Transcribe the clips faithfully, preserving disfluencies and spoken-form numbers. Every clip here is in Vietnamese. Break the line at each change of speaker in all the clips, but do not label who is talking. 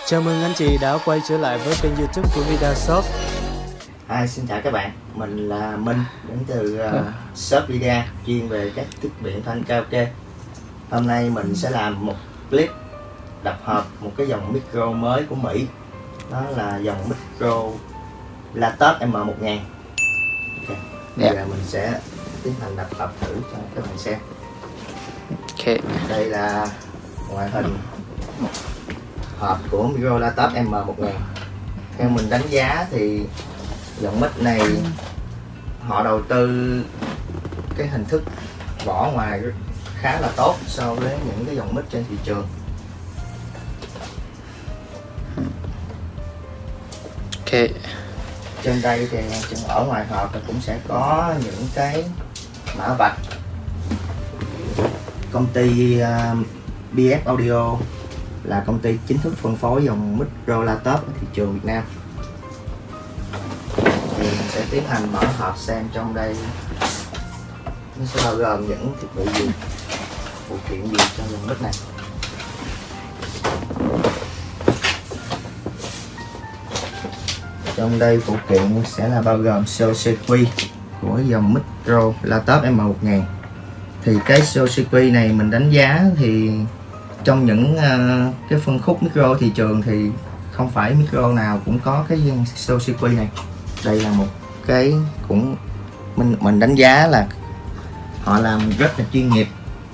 Chào mừng anh chị đã quay trở lại với kênh YouTube của VidaShop.
Hi, xin chào các bạn, mình là Minh đến từ uh, shop Vida chuyên về các thiết bị âm thanh karaoke. Hôm nay mình sẽ làm một clip tập hợp một cái dòng micro mới của Mỹ. Đó là dòng micro Latop M một nghìn. Okay. Bây giờ mình sẽ tiến hành tập hợp thử cho các bạn xem.
Okay.
Đây là ngoại hình hộp của micro Latop M một nghìn. Theo mình đánh giá thì dòng mic này họ đầu tư cái hình thức vỏ ngoài khá là tốt so với những cái dòng mic trên thị trường.
Ok.
Trên đây thì ở ngoài hộp thì cũng sẽ có những cái mã vạch công ty uh, bê ép Audio là công ty chính thức phân phối dòng micro Latop ở thị trường Việt Nam. Thì mình sẽ tiến hành mở hộp xem trong đây nó sẽ bao gồm những thiết bị gì, phụ kiện gì cho dòng mic này. Trong đây phụ kiện sẽ là bao gồm show circuit của dòng micro Latop M một nghìn. Thì cái show circuit này mình đánh giá thì trong những uh, cái phân khúc micro thị trường thì không phải micro nào cũng có cái show circuit này. Đây là một cái cũng mình mình đánh giá là họ làm rất là chuyên nghiệp.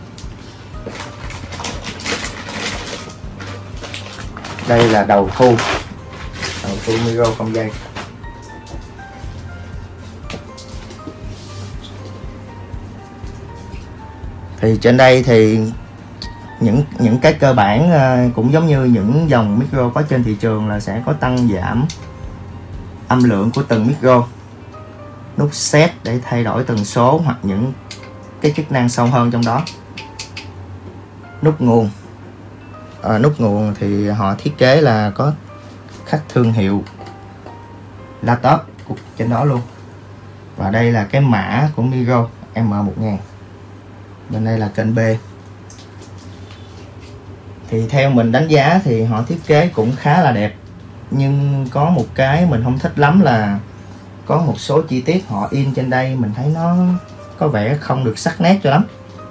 Đây là đầu thu đầu thu micro không dây. Thì trên đây thì những những cái cơ bản cũng giống như những dòng micro có trên thị trường là sẽ có tăng giảm âm lượng của từng micro, nút set để thay đổi tần số hoặc những cái chức năng sâu hơn trong đó, nút nguồn. À, nút nguồn thì họ thiết kế là có khắc thương hiệu Latop trên đó luôn. Và đây là cái mã của micro M một nghìn. Bên đây là kênh B. Thì theo mình đánh giá thì họ thiết kế cũng khá là đẹp, nhưng có một cái mình không thích lắm là có một số chi tiết họ in trên đây mình thấy nó có vẻ không được sắc nét cho lắm.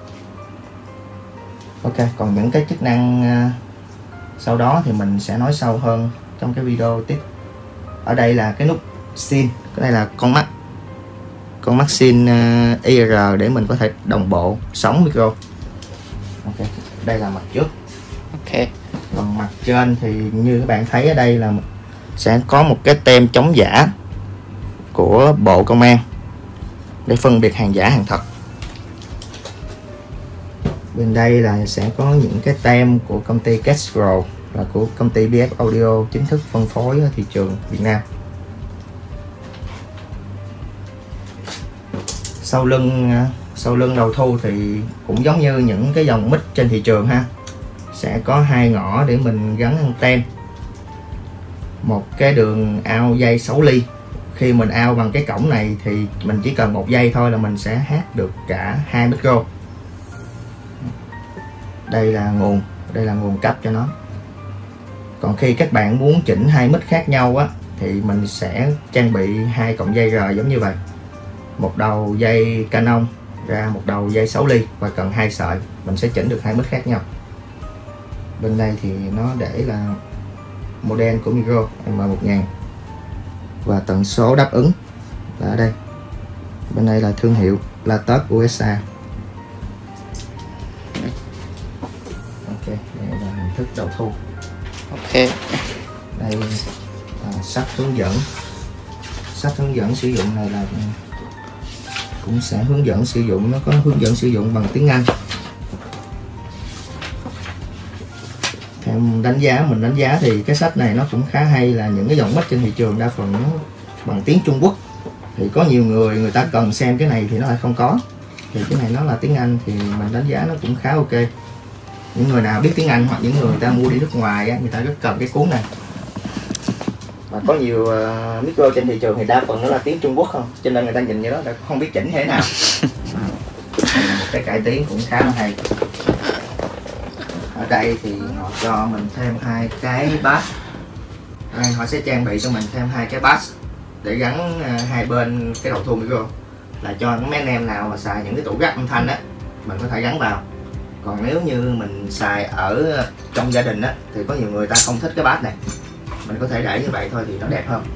Ok, còn những cái chức năng sau đó thì mình sẽ nói sâu hơn trong cái video tiếp. Ở đây là cái nút sin, cái đây là con mắt con mắt sin uh, i rờ để mình có thể đồng bộ sóng micro. Ok, đây là mặt trước.
Ok.
Còn mặt trên thì như các bạn thấy ở đây là sẽ có một cái tem chống giả của Bộ Công an để phân biệt hàng giả hàng thật. Bên đây là sẽ có những cái tem của công ty Castro, là của công ty bê ép Audio chính thức phân phối ở thị trường Việt Nam. Sau lưng sau lưng đầu thu thì cũng giống như những cái dòng mic trên thị trường ha, sẽ có hai ngõ để mình gắn anten, một cái đường ao dây sáu ly. Khi mình ao bằng cái cổng này thì mình chỉ cần một dây thôi là mình sẽ hát được cả hai micro. Đây là nguồn, đây là nguồn cấp cho nó. Còn khi các bạn muốn chỉnh hai mic khác nhau á thì mình sẽ trang bị hai cọng dây R giống như vậy, một đầu dây Canon ra một đầu dây sáu ly và cần hai sợi, mình sẽ chỉnh được hai mic khác nhau. Bên đây thì nó để là model của micro M một nghìn và tần số đáp ứng là ở đây. Bên đây là thương hiệu Latop u ét a. Ok, đây là hình thức đầu thu.
Ok.
Đây là sách hướng dẫn. Sách hướng dẫn sử dụng này là cũng sẽ hướng dẫn sử dụng, nó có hướng dẫn sử dụng bằng tiếng Anh. Theo đánh giá mình đánh giá thì cái sách này nó cũng khá hay, là những cái dòng mic trên thị trường đa phần nó bằng tiếng Trung Quốc, thì có nhiều người người ta cần xem cái này thì nó lại không có, thì cái này nó là tiếng Anh thì mình đánh giá nó cũng khá ok. Những người nào biết tiếng Anh hoặc những người, người ta mua đi nước ngoài á, người ta rất cần cái cuốn này. Và có nhiều uh, micro trên thị trường thì đa phần nó là tiếng Trung Quốc không, cho nên người ta nhìn như đó đã không biết chỉnh thế nào. Một cái cải tiến cũng khá là hay. Ở đây thì họ cho mình thêm hai cái bass Đây, họ sẽ trang bị cho mình thêm hai cái bass để gắn uh, hai bên cái đầu thu micro, là cho mấy anh em nào mà xài những cái tủ gác âm thanh á mình có thể gắn vào. Còn nếu như mình xài ở trong gia đình á thì có nhiều người ta không thích cái bass này, mình có thể để như vậy thôi thì nó đẹp hơn.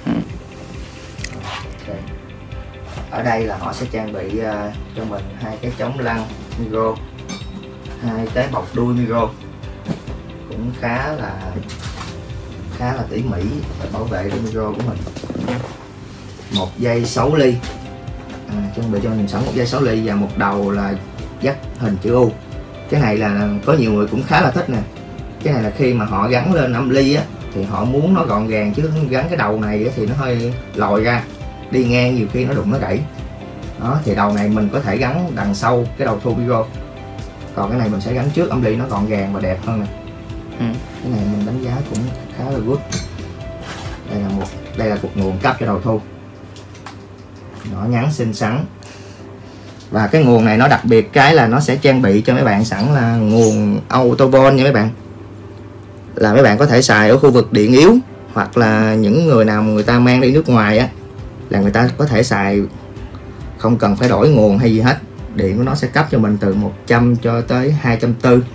Okay. Ở đây là họ sẽ trang bị uh, cho mình hai cái chống lăn micro, hai cái bọc đuôi micro cũng khá là khá là tỉ mỉ để bảo vệ cái micro của mình. Một dây sáu ly, à, trang bị cho mình sẵn một dây sáu ly và một đầu là dắt hình chữ U. Cái này là có nhiều người cũng khá là thích nè. Cái này là khi mà họ gắn lên âm ly á thì họ muốn nó gọn gàng, chứ gắn cái đầu này thì nó hơi lòi ra, đi ngang nhiều khi nó đụng nó gãy. Đó, thì đầu này mình có thể gắn đằng sau cái đầu thu micro, còn cái này mình sẽ gắn trước âm ly, nó gọn gàng và đẹp hơn nè. Ừ. Cái này mình đánh giá cũng khá là good. Đây là một đây là cục nguồn cấp cho đầu thu, nhỏ nhắn xinh xắn. Và cái nguồn này nó đặc biệt cái là nó sẽ trang bị cho mấy bạn sẵn là nguồn Autovolt nha mấy bạn, là mấy bạn có thể xài ở khu vực điện yếu, hoặc là những người nào người ta mang đi nước ngoài á là người ta có thể xài không cần phải đổi nguồn hay gì hết, điện của nó sẽ cấp cho mình từ một trăm cho tới hai trăm bốn mươi.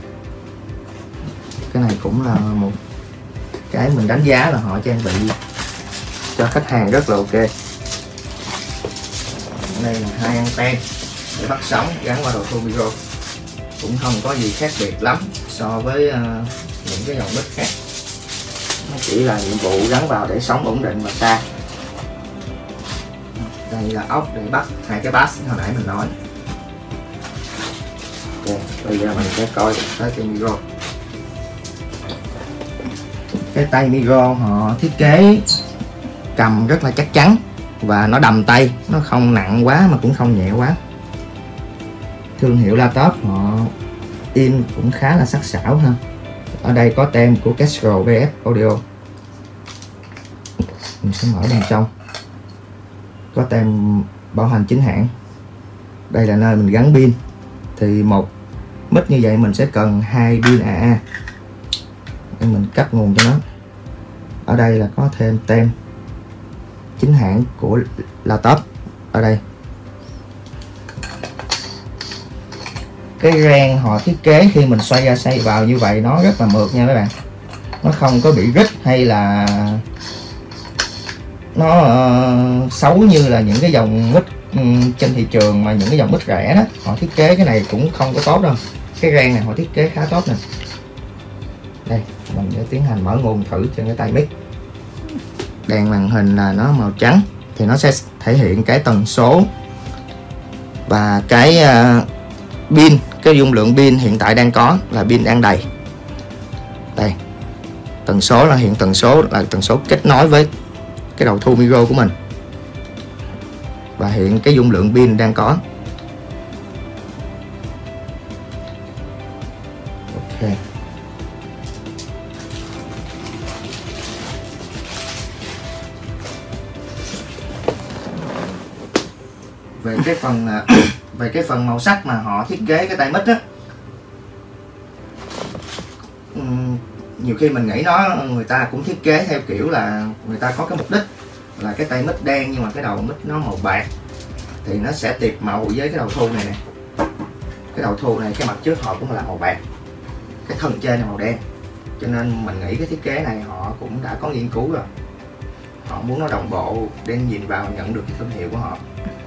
Cái này cũng là một cái mình đánh giá là họ trang bị cho khách hàng rất là ok. Đây là hai anten để bắt sóng gắn qua đầu thu micro, cũng không có gì khác biệt lắm so với uh, những cái dòng mic khác, nó chỉ là nhiệm vụ gắn vào để sóng ổn định và xa. Đây là ốc để bắt hai cái bass hồi nãy mình nói. Okay, bây giờ mình sẽ coi tới cái micro. Cái tay micro họ thiết kế cầm rất là chắc chắn và nó đầm tay, nó không nặng quá mà cũng không nhẹ quá. Thương hiệu laptop họ in cũng khá là sắc sảo ha. Ở đây có tem của Kestrel vê ép Audio, mình sẽ mở bên trong, có tem bảo hành chính hãng. Đây là nơi mình gắn pin, thì một mic như vậy mình sẽ cần hai pin a a để mình cấp nguồn cho nó. Ở đây là có thêm tem chính hãng của laptop ở đây. Cái ren họ thiết kế khi mình xoay ra xoay vào như vậy nó rất là mượt nha các bạn, nó không có bị rít hay là nó uh, xấu như là những cái dòng mic um, trên thị trường, mà những cái dòng mic rẻ đó họ thiết kế cái này cũng không có tốt đâu. Cái ren này họ thiết kế khá tốt nè. Đây mình sẽ tiến hành mở nguồn thử trên cái tay mic. Đèn màn hình là nó màu trắng thì nó sẽ thể hiện cái tần số và cái uh, pin, cái dung lượng pin hiện tại đang có là pin đang đầy. Đây, tần số là hiện tần số là tần số kết nối với cái đầu thu micro của mình, và hiện cái dung lượng pin đang có. Ok. Về cái phần về cái phần màu sắc mà họ thiết kế cái tay mic á, nhiều khi mình nghĩ nó người ta cũng thiết kế theo kiểu là người ta có cái mục đích là cái tay mic đen nhưng mà cái đầu mic nó màu bạc thì nó sẽ tiệp màu với cái đầu thu này nè. Cái đầu thu này cái mặt trước họ cũng là màu bạc, cái thân trên là màu đen, cho nên mình nghĩ cái thiết kế này họ cũng đã có nghiên cứu rồi, họ muốn nó đồng bộ để nhìn vào nhận được cái thương hiệu của họ.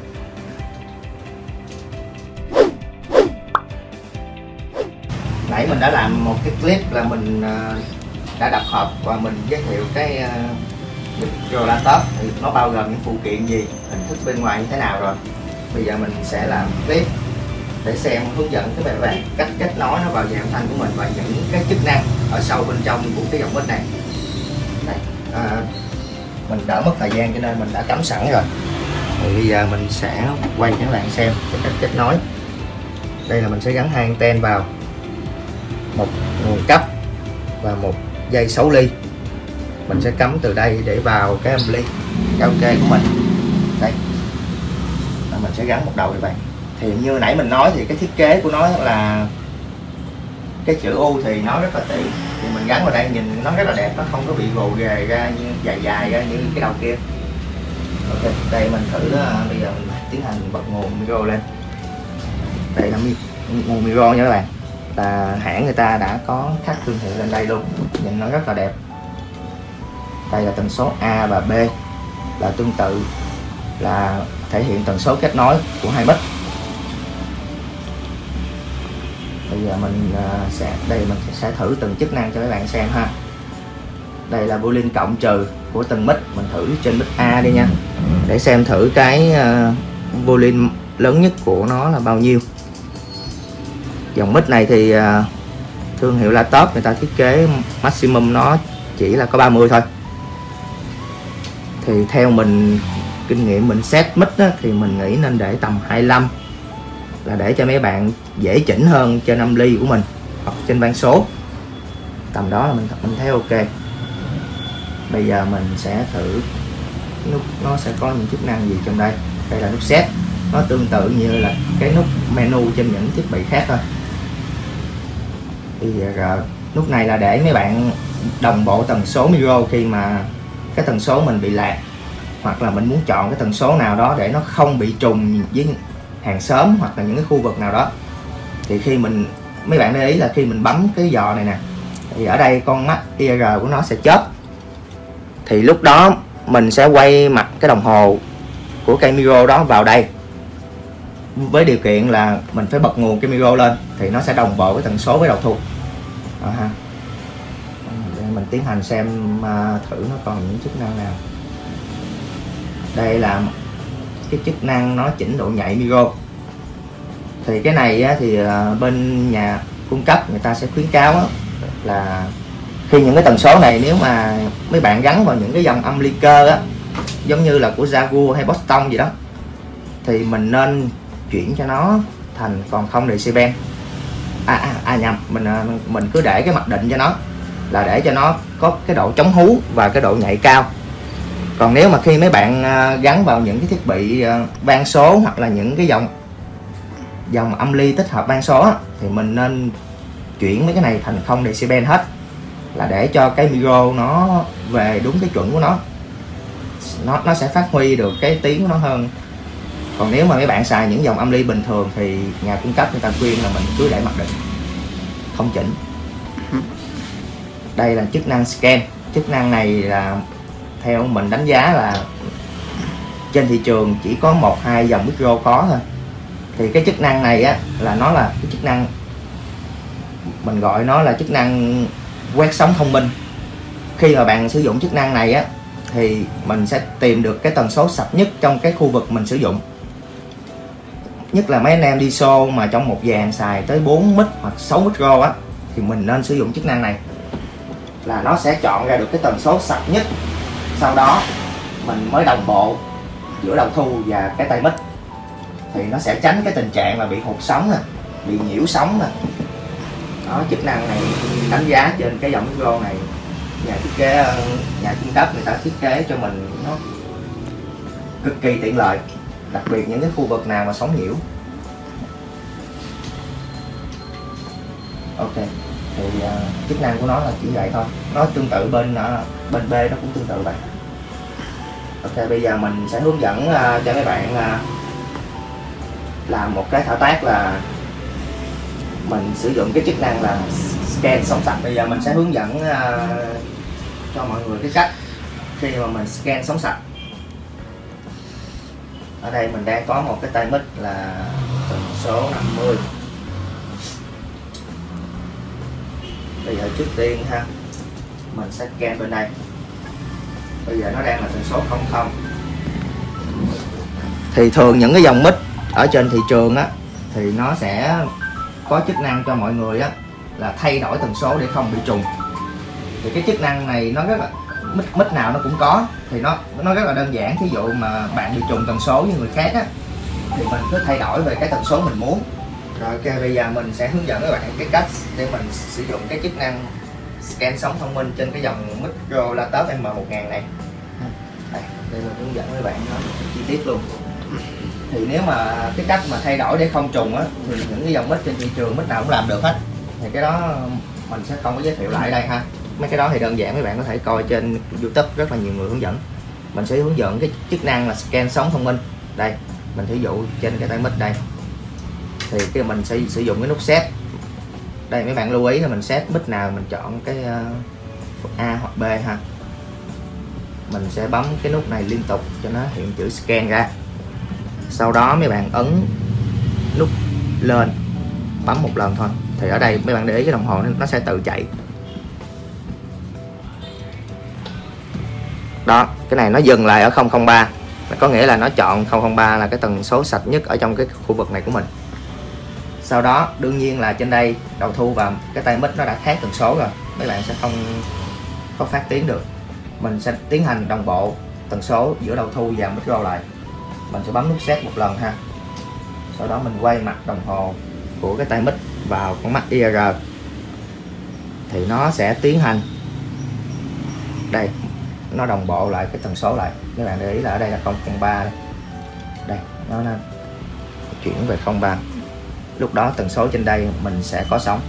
Nãy mình đã làm một cái clip là mình đã đập hộp và mình giới thiệu cái micro laptop thì nó bao gồm những phụ kiện gì, hình thức bên ngoài như thế nào rồi. Bây giờ mình sẽ làm clip để xem hướng dẫn các bạn cách kết nối nó vào dàn âm thanh của mình và những cái chức năng ở sâu bên trong của cái dòng mic này. Đây, à, mình đỡ mất thời gian cho nên mình đã cắm sẵn rồi. Thì bây giờ mình sẽ quay cho các bạn xem cái cách kết nối. Đây là mình sẽ gắn hai anten vào, một nguồn cấp và một dây sáu ly. Mình sẽ cắm từ đây để vào cái âm ly karaoke của mình. Đây, mình sẽ gắn một đầu như vậy. Thì như nãy mình nói thì cái thiết kế của nó là cái chữ U thì nó rất là tiện, thì mình gắn vào đây nhìn nó rất là đẹp, nó không có bị gồ ghề ra như dài dài ra như cái đầu kia. Ok, đây mình thử đó, bây giờ mình tiến hành bật nguồn micro lên. Đây là nguồn micro nha các bạn, là hãng người ta đã có khắc thương hiệu lên đây luôn, nhìn nó rất là đẹp. Đây là tần số A và B, là tương tự, là thể hiện tần số kết nối của hai mic. Bây giờ mình sẽ đây mình sẽ thử từng chức năng cho các bạn xem ha. Đây là volume cộng trừ của từng mic, mình thử trên mic A đi nha, để xem thử cái uh, volume lớn nhất của nó là bao nhiêu. Dòng mic này thì uh, thương hiệu laptop người ta thiết kế maximum nó chỉ là có ba mươi thôi. Thì theo mình kinh nghiệm mình set mic á, thì mình nghĩ nên để tầm hai mươi lăm, là để cho mấy bạn dễ chỉnh hơn trên âm ly của mình hoặc trên van số, tầm đó là mình mình thấy ok. Bây giờ mình sẽ thử nút, nó sẽ có những chức năng gì trong đây. Đây là nút set, nó tương tự như là cái nút menu trên những thiết bị khác thôi. Bây giờ nút này là để mấy bạn đồng bộ tần số micro khi mà cái tần số mình bị lạc, hoặc là mình muốn chọn cái tần số nào đó để nó không bị trùng với hàng xóm hoặc là những cái khu vực nào đó. Thì khi mình mấy bạn để ý là khi mình bấm cái giò này nè, thì ở đây con mắt i rờ của nó sẽ chớp, thì lúc đó mình sẽ quay mặt cái đồng hồ của cây micro đó vào đây, với điều kiện là mình phải bật nguồn cái micro lên thì nó sẽ đồng bộ với tần số với đầu thu đó ha. Để mình tiến hành xem thử nó còn những chức năng nào. Đây là cái chức năng nó chỉnh độ nhạy micro. Thì cái này á, thì bên nhà cung cấp người ta sẽ khuyến cáo á, là khi những cái tần số này nếu mà mấy bạn gắn vào những cái dòng âm ly cơ á, giống như là của Jaguar hay Boston gì đó, thì mình nên chuyển cho nó thành còn không decibel. À, à, à nhầm, mình mình cứ để cái mặc định cho nó là để cho nó có cái độ chống hú và cái độ nhạy cao. Còn nếu mà khi mấy bạn gắn vào những cái thiết bị van số hoặc là những cái dòng dòng âm ly tích hợp van số á, thì mình nên chuyển mấy cái này thành không decibel hết, là để cho cái micro nó về đúng cái chuẩn của nó, nó nó sẽ phát huy được cái tiếng của nó hơn. Còn nếu mà mấy bạn xài những dòng âm ly bình thường thì nhà cung cấp người ta khuyên là mình cứ để mặc định, không chỉnh. Đây là chức năng scan. Chức năng này là theo mình đánh giá là trên thị trường chỉ có một hai dòng micro có thôi. Thì cái chức năng này á, là nó là cái chức năng mình gọi nó là chức năng quét sóng thông minh. Khi mà bạn sử dụng chức năng này á, thì mình sẽ tìm được cái tần số sạch nhất trong cái khu vực mình sử dụng. Nhất là mấy anh em đi show mà trong một dàn xài tới bốn mic hoặc sáu micro á, thì mình nên sử dụng chức năng này, là nó sẽ chọn ra được cái tần số sạch nhất. Sau đó mình mới đồng bộ giữa đầu thu và cái tay mic, thì nó sẽ tránh cái tình trạng là bị hụt sóng nè, bị nhiễu sóng nè. Đó, chức năng này đánh giá trên cái dòng micro này nhà thiết kế, nhà cung cấp người ta thiết kế cho mình nó cực kỳ tiện lợi, đặc biệt những cái khu vực nào mà sóng nhiễu. Ok, thì uh, chức năng của nó là chỉ vậy thôi, nó tương tự bên uh, bên B nó cũng tương tự vậy. Ok, bây giờ mình sẽ hướng dẫn uh, cho các bạn uh, làm một cái thao tác là mình sử dụng cái chức năng là scan sóng sạch. Bây giờ mình sẽ hướng dẫn uh, cho mọi người cái cách khi mà mình scan sóng sạch. Ở đây mình đang có một cái tay mic là tần số năm mươi. Bây giờ trước tiên ha, mình sẽ scan bên đây. Bây giờ nó đang là tần số không không. Thì thường những cái dòng mic ở trên thị trường á, thì nó sẽ có chức năng cho mọi người á, là thay đổi tần số để không bị trùng. Thì cái chức năng này nó rất là mic, mic nào nó cũng có, thì nó nó rất là đơn giản. Thí dụ mà bạn bị trùng tần số với người khác á, thì mình cứ thay đổi về cái tần số mình muốn. Rồi ok, bây giờ mình sẽ hướng dẫn các bạn cái cách để mình sử dụng cái chức năng scan sóng thông minh trên cái dòng micro laptop M một nghìn này. Đây, đây mình hướng dẫn các bạn nó chi tiết luôn. Thì nếu mà cái cách mà thay đổi để không trùng á, thì những cái dòng mic trên thị trường mic nào cũng làm được hết. Thì cái đó mình sẽ không có giới thiệu lại đây ha. Mấy cái đó thì đơn giản mấy bạn có thể coi trên YouTube, rất là nhiều người hướng dẫn. Mình sẽ hướng dẫn cái chức năng là scan sóng thông minh. Đây, mình thí dụ trên cái tai mic đây thì cái mình sẽ sử dụng cái nút set. Đây mấy bạn lưu ý là mình set mic nào mình chọn cái uh, A hoặc B ha. Mình sẽ bấm cái nút này liên tục cho nó hiện chữ scan ra. Sau đó mấy bạn ấn nút lên, bấm một lần thôi. Thì ở đây mấy bạn để ý cái đồng hồ nó sẽ tự chạy. Đó, cái này nó dừng lại ở không không ba. Có nghĩa là nó chọn không không ba là cái tần số sạch nhất ở trong cái khu vực này của mình. Sau đó đương nhiên là trên đây đầu thu và cái tai mic nó đã khác tần số rồi, mấy bạn sẽ không có phát tiếng được. Mình sẽ tiến hành đồng bộ tần số giữa đầu thu và micro lại. Mình sẽ bấm nút set một lần ha. Sau đó mình quay mặt đồng hồ của cái tai mic vào con mắt i rờ thì nó sẽ tiến hành, đây, nó đồng bộ lại cái tần số lại. Các bạn để ý là ở đây là không không ba đây. Đây, nó, nó chuyển về không ba. Lúc đó tần số trên đây mình sẽ có sóng.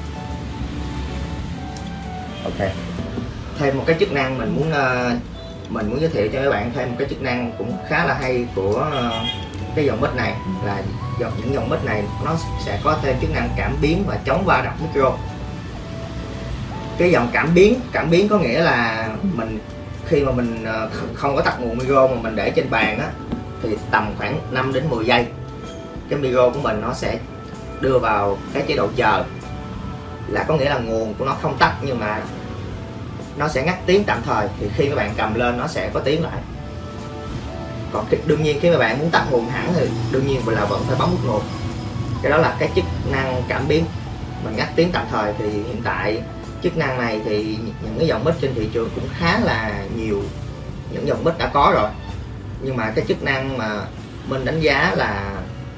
Ok. Thêm một cái chức năng mình muốn uh, mình muốn giới thiệu cho các bạn thêm một cái chức năng cũng khá là hay của uh, cái dòng mic này là dòng những dòng mic này nó sẽ có thêm chức năng cảm biến và chống va đập micro. Cái dòng cảm biến, cảm biến có nghĩa là mình khi mà mình uh, không có tắt nguồn micro mà mình để trên bàn á thì tầm khoảng năm đến mười giây cái micro của mình nó sẽ đưa vào cái chế độ chờ, là có nghĩa là nguồn của nó không tắt nhưng mà nó sẽ ngắt tiếng tạm thời. Thì khi các bạn cầm lên nó sẽ có tiếng lại. Còn khi, đương nhiên khi các bạn muốn tắt nguồn hẳn thì đương nhiên là vẫn phải bấm nút nguồn. Cái đó là cái chức năng cảm biến, mình ngắt tiếng tạm thời. Thì hiện tại chức năng này thì những cái dòng mic trên thị trường cũng khá là nhiều, những dòng mic đã có rồi, nhưng mà cái chức năng mà mình đánh giá là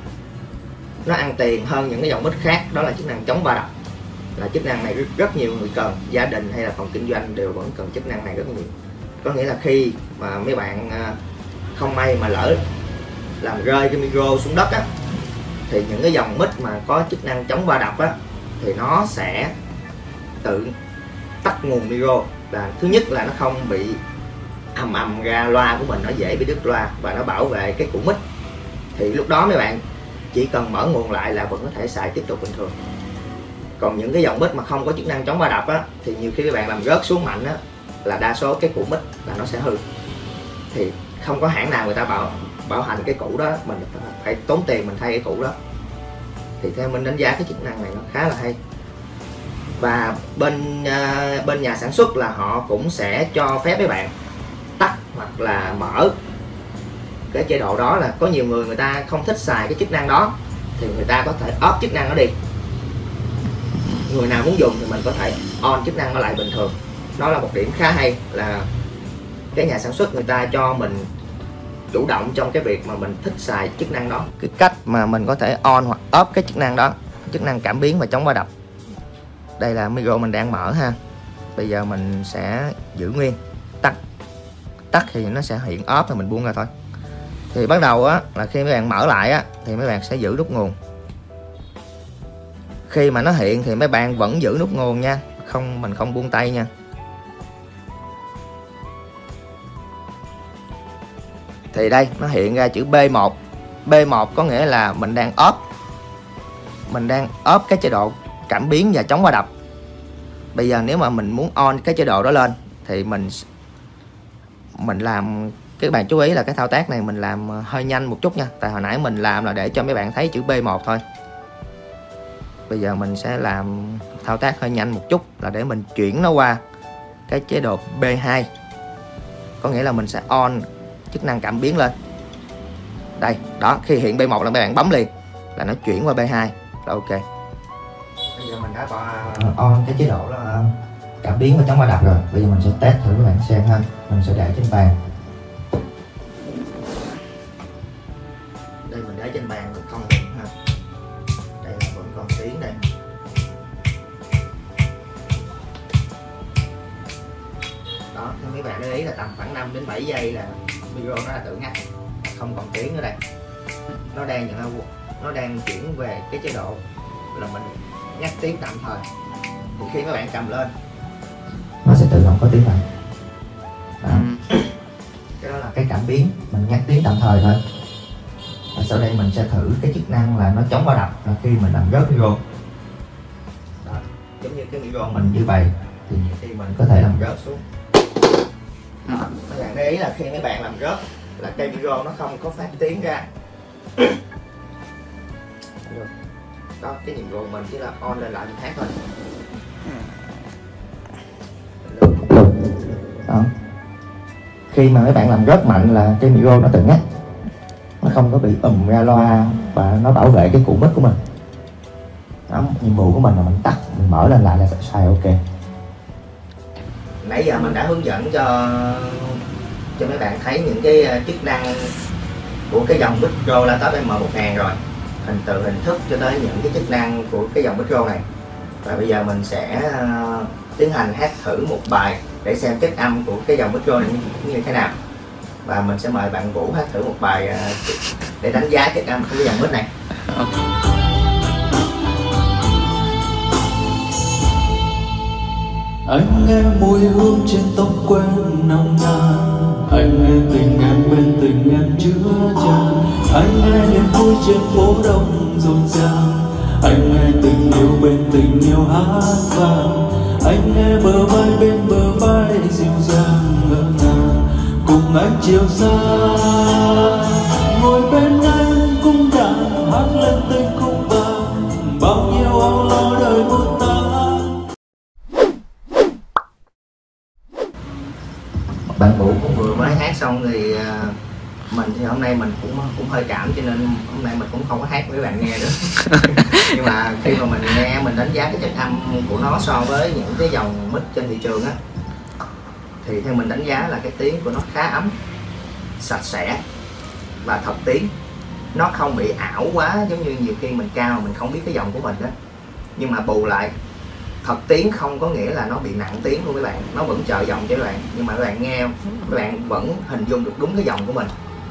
nó ăn tiền hơn những cái dòng mic khác, đó là chức năng chống va đập. Là chức năng này rất, rất nhiều người cần, gia đình hay là phòng kinh doanh đều vẫn cần chức năng này rất nhiều. Có nghĩa là khi mà mấy bạn không may mà lỡ làm rơi cái micro xuống đất á, thì những cái dòng mic mà có chức năng chống va đập á thì nó sẽ tự tắt nguồn micro. Là thứ nhất là nó không bị ầm ầm ra loa của mình, nó dễ bị đứt loa, và nó bảo vệ cái củ mic. Thì lúc đó mấy bạn chỉ cần mở nguồn lại là vẫn có thể xài tiếp tục bình thường. Còn những cái dòng mic mà không có chức năng chống va đập á thì nhiều khi các bạn làm rớt xuống mạnh á là đa số cái củ mic là nó sẽ hư. Thì không có hãng nào người ta bảo bảo hành cái củ đó, mình phải tốn tiền mình thay cái củ đó. Thì theo mình đánh giá cái chức năng này nó khá là hay. Và bên uh, bên nhà sản xuất là họ cũng sẽ cho phép mấy bạn tắt hoặc là mở cái chế độ đó. Là có nhiều người người ta không thích xài cái chức năng đó thì người ta có thể off chức năng nó đi. Người nào muốn dùng thì mình có thể on chức năng nó lại bình thường. Đó là một điểm khá hay, là cái nhà sản xuất người ta cho mình chủ động trong cái việc mà mình thích xài chức năng đó. Cái cách mà mình có thể on hoặc off cái chức năng đó, chức năng cảm biến và chống va đập. Đây là micro mình đang mở ha. Bây giờ mình sẽ giữ nguyên, tắt. Tắt thì nó sẽ hiện off rồi mình buông ra thôi. Thì bắt đầu á là khi mấy bạn mở lại á thì mấy bạn sẽ giữ nút nguồn. Khi mà nó hiện thì mấy bạn vẫn giữ nút nguồn nha, không mình không buông tay nha. Thì đây nó hiện ra chữ B một. B một có nghĩa là mình đang off. Mình đang off cái chế độ cảm biến và chống va đập. Bây giờ nếu mà mình muốn on cái chế độ đó lên thì mình mình làm, các bạn chú ý là cái thao tác này mình làm hơi nhanh một chút nha. Tại hồi nãy mình làm là để cho mấy bạn thấy chữ B một thôi. Bây giờ mình sẽ làm thao tác hơi nhanh một chút là để mình chuyển nó qua cái chế độ B hai. Có nghĩa là mình sẽ on chức năng cảm biến lên. Đây, đó, khi hiện B một là mấy bạn bấm liền là nó chuyển qua B hai là ok. Bây giờ mình đã on cái chế độ là cảm biến và chống va đập rồi. Bây giờ mình sẽ test thử các bạn xem ha. Mình sẽ để trên bàn. Đây mình để trên bàn không ha. Đây là vẫn còn tiếng đây. Đó, mấy bạn để ý là tầm khoảng năm đến bảy giây là micro nó đã tự ngắt, không còn tiếng nữa đây. Nó đang nhận nó đang chuyển về cái chế độ là mình ngắt tiếng tạm thời. thì khi mấy bạn cầm lên nó sẽ tự động có tiếng rồi. Đó. Cái đó là cái cảm biến, mình ngắt tiếng tạm thời thôi. Và sau đây mình sẽ thử cái chức năng là nó chống va đập là khi mình làm rớt micro. Đó. Giống như cái micro mình như vậy thì nhiều khi mình có thể làm rớt xuống. Đó. Mấy bạn để ý là khi mấy bạn làm rớt là cây micro nó không có phát tiếng ra. Đó, cái nhiệm vụ mình chỉ là on lên lại mình hát thôi. Đó. Khi mà mấy bạn làm rất mạnh là cái micro nó tự ngắt, nó không có bị ùm ra loa và nó bảo vệ cái củ mic của mình. Đó, nhiệm vụ của mình là mình tắt, mình mở lên lại là xài ok. Nãy giờ mình đã hướng dẫn cho cho mấy bạn thấy những cái chức năng của cái dòng micro Latop M một nghìn rồi, hình từ hình thức cho tới những cái chức năng của cái dòng micro này. Và bây giờ mình sẽ uh, tiến hành hát thử một bài để xem chất âm của cái dòng micro này như, như thế nào. Và mình sẽ mời bạn Vũ hát thử một bài uh, để đánh giá chất âm của cái dòng mic này.
Anh nghe mùi hương trên tóc quen nồng nàn, anh nghe tình em bên tình em chứa chan, anh nghe niềm vui trên phố đông rộn ràng, anh nghe tình yêu bên tình yêu hát vang, anh nghe bờ vai bên bờ vai dịu dàng ngỡ ngàng, cùng anh chiều xa ngồi bên anh cung đàn hát lên tình khúc vàng, bao nhiêu âu lo đời một ta.
Bạn Vũ cũng vừa mới hát xong thì uh, mình thì hôm nay mình cũng cũng hơi cảm cho nên hôm nay mình cũng không có hát với bạn nghe nữa. Nhưng mà khi mà mình nghe mình đánh giá cái chất âm của nó so với những cái dòng mic trên thị trường á, thì theo mình đánh giá là cái tiếng của nó khá ấm, sạch sẽ và thật tiếng. Nó không bị ảo quá giống như nhiều khi mình cao mà mình không biết cái dòng của mình đó. Nhưng mà bù lại thật tiếng không có nghĩa là nó bị nặng tiếng luôn các bạn, nó vẫn trợ giọng cho các bạn, nhưng mà các bạn nghe các bạn vẫn hình dung được đúng cái giọng của mình.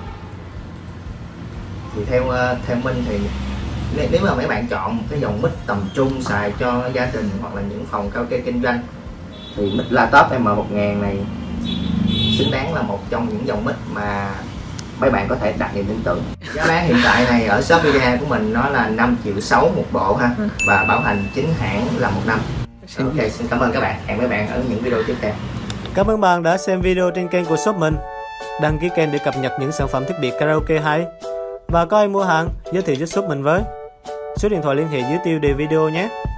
Thì theo theo mình thì nếu mà mấy bạn chọn cái dòng mic tầm trung xài cho gia đình hoặc là những phòng karaoke kinh doanh thì mic Latop M một nghìn này xứng đáng là một trong những dòng mic mà mấy bạn có thể đặt niềm tin tưởng. Giá bán hiện tại này ở shop Media của mình nó là năm triệu sáu một bộ ha, và bảo hành chính hãng là một năm. Ok, xin cảm ơn các bạn. Hẹn mấy bạn ở những video tiếp theo.
Cảm ơn bạn đã xem video trên kênh của shop mình. Đăng ký kênh để cập nhật những sản phẩm thiết bị karaoke hay. Và có ai mua hàng, giới thiệu giúp shop mình với. Số điện thoại liên hệ dưới tiêu đề video nhé.